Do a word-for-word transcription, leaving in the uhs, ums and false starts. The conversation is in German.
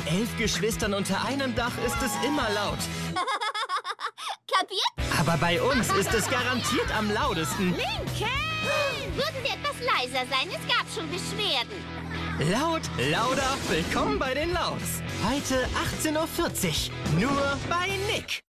Mit elf Geschwistern unter einem Dach ist es immer laut. Kapiert? Aber bei uns ist es garantiert am lautesten. Lincoln! Würden wir etwas leiser sein? Es gab schon Beschwerden. Laut, lauter, willkommen bei den Lauts. Heute achtzehn Uhr vierzig, nur bei Nick.